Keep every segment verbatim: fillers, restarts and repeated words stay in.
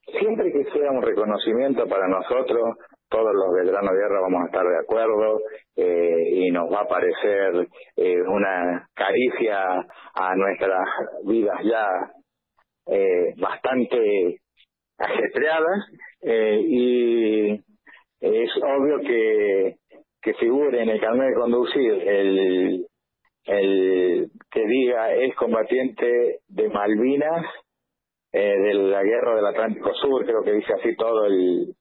Siempre que sea un reconocimiento para nosotros, todos los veteranos de guerra vamos a estar de acuerdo, eh, y nos va a parecer eh, una caricia a nuestras vidas ya eh, bastante ajetreadas, eh, y es obvio que, que figure en el carnet de conducir el, el que diga es combatiente de Malvinas, eh, de la guerra del Atlántico Sur, creo que dice así todo el,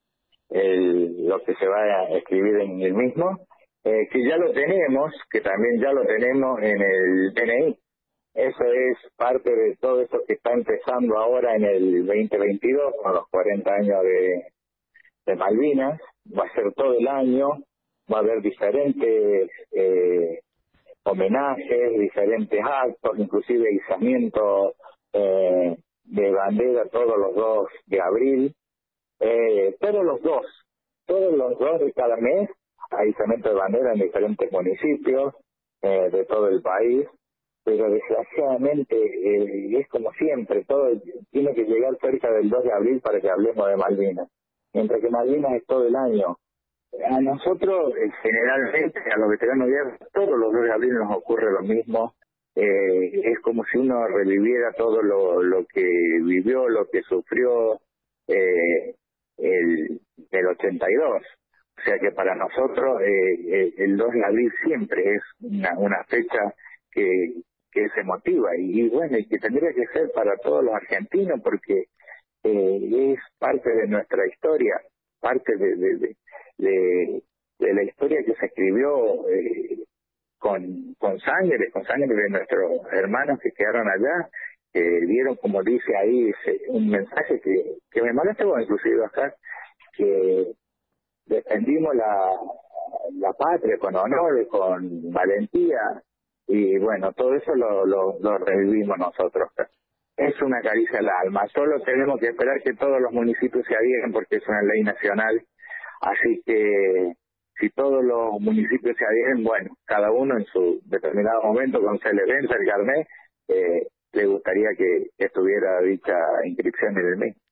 el lo que se va a escribir en el mismo, eh, que ya lo tenemos, que también ya lo tenemos en el D N I. Eso es parte de todo esto que está empezando ahora en el veinte veintidós, con los cuarenta años de, de Malvinas. Va a ser todo el año, va a haber diferentes eh, homenajes, diferentes actos, inclusive izamiento eh, de bandera todos los dos de abril, eh, todos los dos, todos los dos de cada mes hay izamiento de bandera en diferentes municipios eh, de todo el país, pero desgraciadamente eh, es como siempre, todo tiene que llegar cerca del dos de abril para que hablemos de Malvinas, mientras que Malvinas es todo el año. A nosotros, eh, generalmente, a los veteranos de guerra, todos los dos de abril nos ocurre lo mismo. Eh, es como si uno reviviera todo lo, lo que vivió, lo que sufrió eh, el, el ochenta y dos. O sea que para nosotros eh, eh, el dos de abril siempre es una, una fecha que, que es emotiva y, y bueno, y que tendría que ser para todos los argentinos porque eh, es parte de nuestra historia, parte de, de, de, de, de la historia que se escribió eh, con, con sangre, con sangre de nuestros hermanos que quedaron allá, que dieron, como dice ahí, ese, un mensaje que, que me molesta, bueno, inclusive acá, que defendimos la, la patria con honor, con valentía, y bueno, todo eso lo, lo, lo revivimos nosotros. Es una caricia al alma, solo tenemos que esperar que todos los municipios se adhieran porque es una ley nacional, así que si todos los municipios se adhieren, bueno, cada uno en su determinado momento, cuando se le vence el carnet, eh, le gustaría que estuviera dicha inscripción en el M I.